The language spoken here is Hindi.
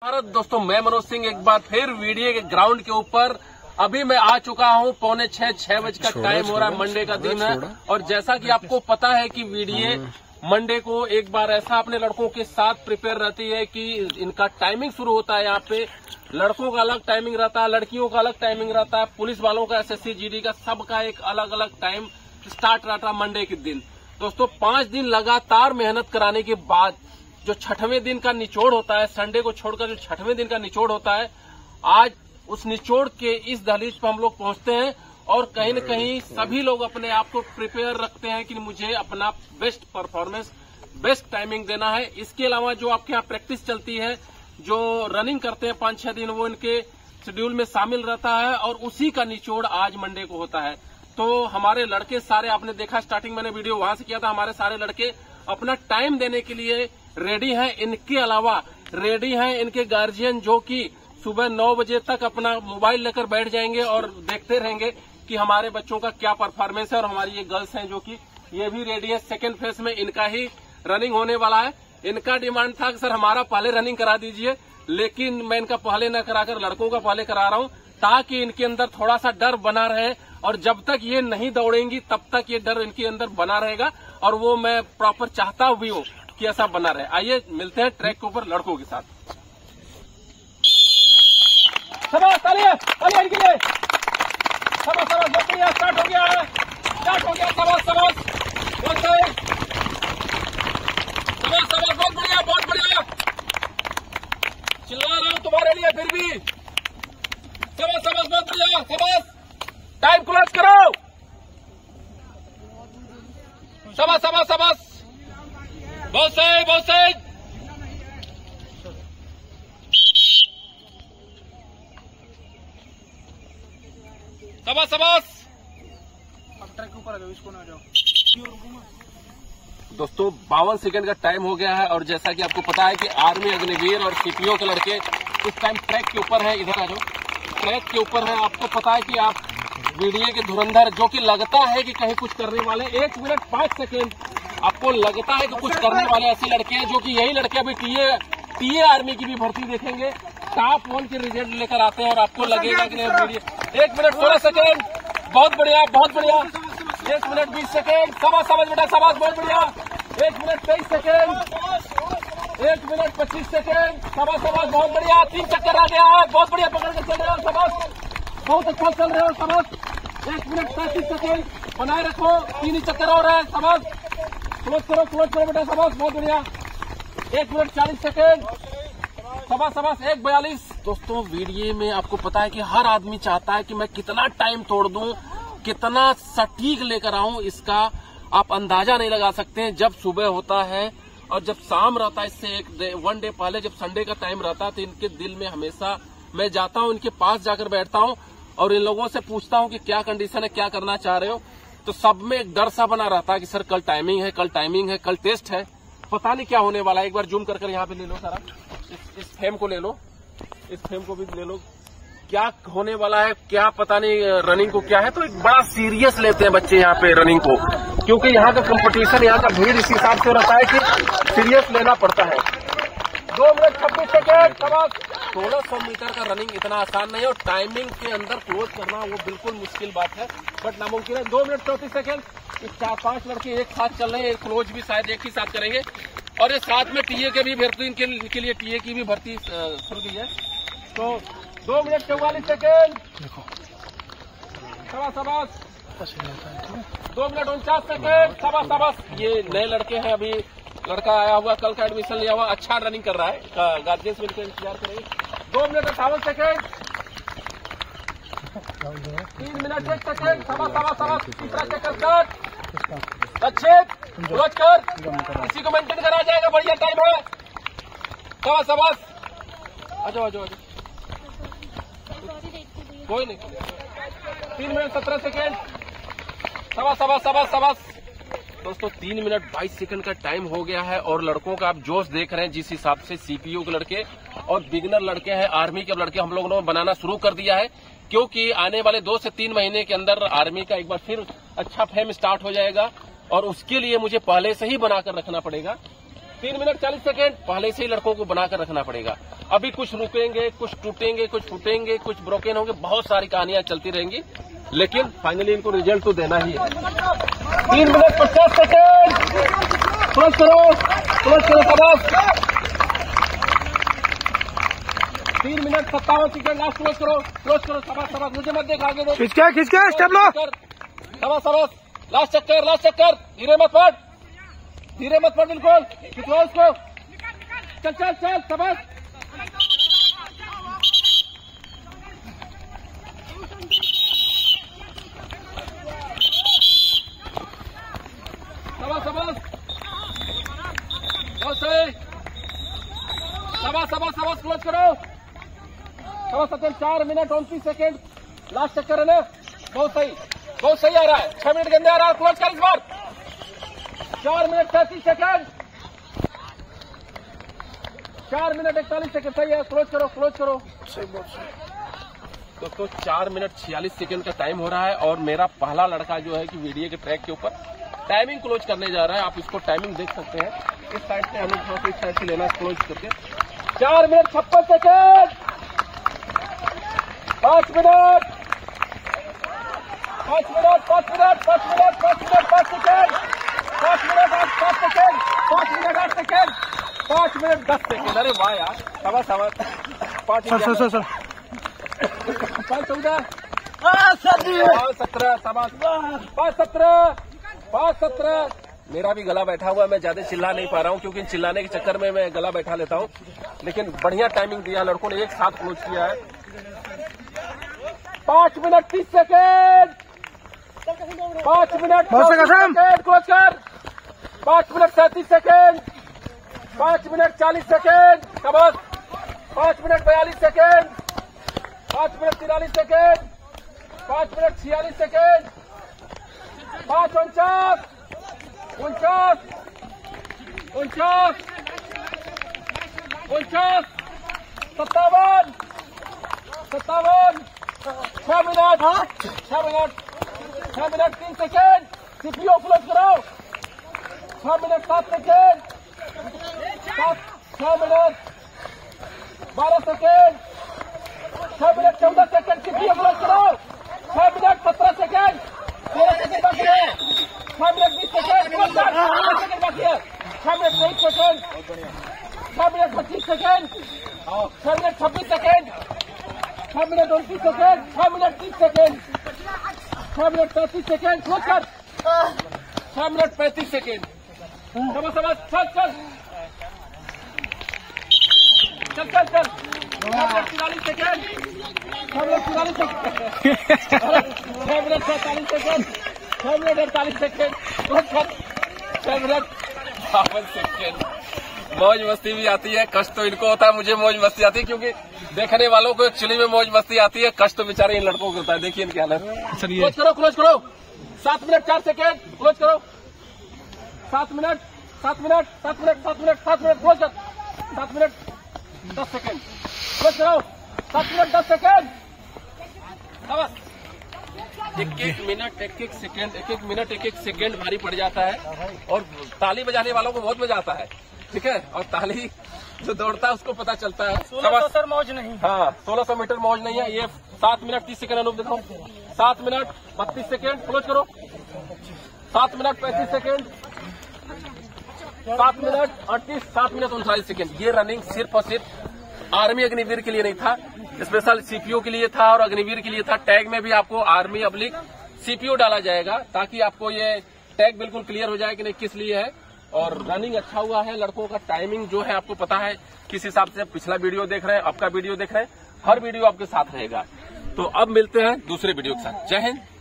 भारत दोस्तों, मैं मनोज सिंह एक बार फिर वीडियो के ग्राउंड के ऊपर अभी मैं आ चुका हूं। 5:45 बजे का टाइम हो रहा है, मंडे का दिन है। और जैसा कि आपको पता है कि वीडियो मंडे को एक बार ऐसा अपने लड़कों के साथ प्रिपेयर रहती है कि इनका टाइमिंग शुरू होता है। यहाँ पे लड़कों का अलग टाइमिंग रहता है, लड़कियों का अलग टाइमिंग रहता है, पुलिस वालों का, SSC GD का, सबका एक अलग अलग टाइम स्टार्ट रहता है मंडे के दिन। दोस्तों 5 दिन लगातार मेहनत कराने के बाद जो 6वें दिन का निचोड़ होता है, संडे को छोड़कर जो 6वें दिन का निचोड़ होता है, आज उस निचोड़ के इस दहलीज पर हम लोग पहुंचते हैं। और कहीं न कहीं सभी लोग अपने आप को प्रिपेयर रखते हैं कि मुझे अपना बेस्ट परफॉर्मेंस, बेस्ट टाइमिंग देना है। इसके अलावा जो आपके यहाँ प्रैक्टिस चलती है, जो रनिंग करते हैं 5-6 दिन, वो इनके शेड्यूल में शामिल रहता है और उसी का निचोड़ आज मंडे को होता है। तो हमारे लड़के सारे, आपने देखा स्टार्टिंग मैंने वीडियो वहां से किया था, हमारे सारे लड़के अपना टाइम देने के लिए रेडी हैं। इनके अलावा रेडी हैं इनके गार्जियन, जो कि सुबह 9 बजे तक अपना मोबाइल लेकर बैठ जाएंगे और देखते रहेंगे कि हमारे बच्चों का क्या परफॉर्मेंस है। और हमारी ये गर्ल्स हैं जो कि ये भी रेडी है। सेकेंड फेज में इनका ही रनिंग होने वाला है। इनका डिमांड था कि सर हमारा पहले रनिंग करा दीजिए, लेकिन मैं इनका पहले न कराकर लड़कों का पहले करा रहा हूं, ताकि इनके अंदर थोड़ा सा डर बना रहे। और जब तक ये नहीं दौड़ेंगी तब तक ये डर इनके अंदर बना रहेगा, और वो मैं प्रॉपर चाहता भी हूं कि ऐसा बना रहे। आइए मिलते हैं ट्रैक के ऊपर लड़कों के साथ। शाबाश, तालियां तालियां इनके लिए। शाबाश शाबाश, बहुत बढ़िया, स्टार्ट हो गया है, स्टार्ट हो गया। शाबाश शाबाश, बहुत सही, शाबाश शाबाश, बहुत बढ़िया बहुत बढ़िया। चिल्ला रहा हूं तुम्हारे लिए फिर भी। शाबाश शाबाश, बहुत बढ़िया, शाबाश। टाइम क्लोज करो। शाबाश शाबाश शाबाश, बहुत सही बहुत सही। शाबाश शाबाश। अब ट्रैक के ऊपर आ जाओ, इसको ना जाओ। दोस्तों 52 सेकंड का टाइम हो गया है। और जैसा कि आपको पता है कि आर्मी, अग्निवीर और CPO के लड़के इस टाइम ट्रैक के ऊपर है। इधर आ जाओ, ट्रैक के ऊपर है। आपको पता है कि आप वीडियो के धुरंधर, जो कि लगता है कि कहीं कुछ करने वाले, 1 मिनट 5 सेकेंड आपको लगता है कि कुछ करने वाले ऐसे लड़के हैं, जो कि यही लड़के अभी टीए आर्मी की भी भर्ती देखेंगे, टॉप 1 के रिजल्ट लेकर आते हैं। और आपको लगेगा कि नहीं वीडियो 1 मिनट 16 सेकेंड, बहुत बढ़िया बहुत बढ़िया। 1 मिनट 20 सेकेंड, शाबाश शाबाश बेटा, शाबाश, बहुत बढ़िया। 1 मिनट 23 सेकेंड, 1 मिनट 25 सेकेंड, शाबाश शाबाश, बहुत बढ़िया। 3 चक्कर आ गया है, बहुत बढ़िया, पकड़ कर चल रहे हो, शाबाश, बहुत अच्छा चल रहे हो, शाबाश। 1 मिनट 35 सेकेंड बनाए रखो, 3 ही चक्कर हो रहा है, शाबाश। क्लोज करो बेटा, शाबाश, बहुत बढ़िया। 1 मिनट 40 सेकेंड, शाबाश शाबाश, 1:42। दोस्तों वीडियो में आपको पता है कि हर आदमी चाहता है कि मैं कितना टाइम तोड़ दूं, कितना सटीक लेकर आऊं, इसका आप अंदाजा नहीं लगा सकते हैं। जब सुबह होता है और जब शाम रहता है, इससे 1 डे पहले जब संडे का टाइम रहता है, तो इनके दिल में हमेशा मैं जाता हूं, इनके पास जाकर बैठता हूं और इन लोगों से पूछता हूं कि क्या कंडीशन है, क्या करना चाह रहे हो। तो सब में एक डर सा बना रहता है कि सर कल टाइमिंग है, कल टाइमिंग है, कल टेस्ट है, पता नहीं क्या होने वाला है। एक बार जूम कर यहाँ पे ले लो सारा, इस फ्रेम को ले लो, इस फ्रेम को भी ले लो, क्या होने वाला है क्या पता नहीं, रनिंग को क्या है। तो एक बड़ा सीरियस लेते हैं बच्चे यहाँ पे रनिंग को, क्योंकि यहाँ का कंपटीशन, यहाँ का भीड़ इस हिसाब से रहता है कि सीरियस लेना पड़ता है। 2 मिनट 26 सेकेंड, 1600 मीटर का रनिंग इतना आसान नहीं है, और टाइमिंग के अंदर क्लोज करना वो बिल्कुल मुश्किल बात है, बट नामुमकिन है। 2 मिनट 34 सेकेंड। 4-5 लड़के एक साथ चल रहे हैं, क्लोज भी शायद एक ही साथ करेंगे। और ये साथ में टीए के भी भर्ती, इनके लिए टीए की भी भर्ती शुरू की है। तो 2 मिनट 44 सेकेंड, शाबाश शाबाश। 2 मिनट 49 सेकेंड, शाबाश शाबाश। ये नए लड़के हैं, अभी लड़का आया हुआ, कल का एडमिशन लिया हुआ, अच्छा रनिंग कर रहा है, गार्जियंस में इंतजार करेंगे। 2 मिनट 58 सेकेंड, 3 मिनट 1 सेकेंड, शाबाश शाबाश शाबाश। तीसरा चक्कर कट, अच्छे क्लोज कर, इसी को मेंटेन करा जाएगा, बढ़िया टाइम है, शाबाश शाबाश। आ जाओ आ जाओ, कोई नहीं। 3 मिनट 17 सेकेंड, शाबाश शाबाश शाबाश शाबाश। दोस्तों 3 मिनट 22 सेकंड का टाइम हो गया है, और लड़कों का आप जोश देख रहे हैं जिस हिसाब से CPO के लड़के और बिगनर लड़के हैं, आर्मी के लड़के हम लोगों ने बनाना शुरू कर दिया है, क्योंकि आने वाले 2 से 3 महीने के अंदर आर्मी का एक बार फिर अच्छा फेम स्टार्ट हो जाएगा, और उसके लिए मुझे पहले से ही बनाकर रखना पड़ेगा। 3 मिनट 40 सेकेंड पहले से ही लड़कों को बनाकर रखना पड़ेगा। अभी कुछ रुकेंगे, कुछ टूटेंगे, कुछ फूटेंगे, कुछ ब्रोकन होंगे, बहुत सारी कहानियां चलती रहेंगी, लेकिन फाइनली इनको रिजल्ट तो देना ही है। 3 मिनट 50 सेकेंड। क्लोज करो, शाबाश। 3 मिनट 57 सेकेंड लास्ट। क्लोज करो, शाबाश। मुझे मत देख, आगे देख। खींच के स्टेप लो। शाबाश। लास्ट चक्कर। धीरे मत पड़ बिल्कुल। खिंचवाओ उसको। चल शाबाश। शाबाश। बहुत सही। शाबाश। क्लोज करो। शाबाश। 4 मिनट 29 सेकेंड लास्ट चक्कर है ना। बहुत सही आ रहा है। 6 मिनट के अंदर आ रहा है। क्लोज कर इस बार। 4 मिनट 33 सेकेंड। 4 minute 41 second. सही है। क्लोज करो। दोस्तों 4 मिनट 46 सेकेंड का टाइम हो रहा है और मेरा पहला लड़का जो है कि वीडियो के ट्रैक के ऊपर टाइमिंग क्लोज करने जा रहा है। आप इसको टाइमिंग देख सकते हैं। इस साइड से हमें थोड़ा सा इस साइड से लेना क्लोज करके। 4 minute 56 second. 5 minute 5 second. 5 minute 10 second. अरे वाह यार, शाबाश। 5 सर 5 14 17 शाबाश। 5 17। मेरा भी गला बैठा हुआ है, मैं ज्यादा चिल्ला नहीं पा रहा हूँ क्योंकि चिल्लाने के चक्कर में मैं गला बैठा लेता हूँ, लेकिन बढ़िया टाइमिंग दिया लड़कों ने, एक साथ क्लोज किया है। 5 मिनट 30 सेकेंड। 5 मिनट क्लोज कर। 5 मिनट 37 सेकेंड। 5 minute 40 second. शाबाश। 5 minute 42 second. 5 minute 43 second. 5 minute 46 second. 5 49 59 57 6 minute 3 second. CPO close करो। 6 minute 7 second. 6 minute 12 second. 6 minute 14 second. CPO close करो। 6 मिनट 17 सेकेंड। 13 सेकेंड बाकी है। 6 मिनट 20 सेकेंड। 13 सेकेंड बाकी है। 6 minute 23 second. 6 minute 25 second. 6 minute 26 second. 6 minute 29 second. 6 minute 30 second. 6 minute 35 second. Close कर। 6 मिनट 35 सेकेंड। समझ चल 44 second. 6 minute 44 second. 6 minute 47 second. 6 minute 48 second. 6 minute 52 second. मौज मस्ती भी आती है, कष्ट तो इनको होता है, मुझे मौज मस्ती आती है क्योंकि देखने वालों को एक्चुअली में मौज मस्ती आती है, कष्ट तो बेचारे इन लड़कों को होता है। देखिए इनकी हालत। क्लोज करो। 7 मिनट 4 सेकेंड। क्लोज करो। 7 मिनट क्लोज कर। 7 मिनट 10 सेकेंड। क्लोज करो। 7 मिनट 10 सेकेंड। बस एक एक सेकेंड भारी पड़ जाता है और ताली बजाने वालों को बहुत मजा आता है, ठीक है। और ताली जो दौड़ता है उसको पता चलता है। 1600 सर मौज नहीं। हाँ 1600 मीटर मौज नहीं है। ये 7 मिनट 30 सेकेंड अनूप देखो। 7 मिनट 32 सेकेंड। क्लोज करो। 7 minute 35 second. 7 minute 38। 7 minute 39 second. ये रनिंग सिर्फ और सिर्फ आर्मी अग्निवीर के लिए नहीं था, स्पेशल सीपीओ के लिए था और अग्निवीर के लिए था। टैग में भी आपको आर्मी अब्लिक सीपीओ डाला जाएगा ताकि आपको ये टैग बिल्कुल क्लियर हो जाए कि नहीं किस लिए है। और रनिंग अच्छा हुआ है लड़कों का। टाइमिंग जो है आपको पता है किस हिसाब से पिछला वीडियो देख रहे हैं, आपका वीडियो देख रहे हैं, हर वीडियो आपके साथ रहेगा। तो अब मिलते हैं दूसरे वीडियो के साथ। जय हिंद।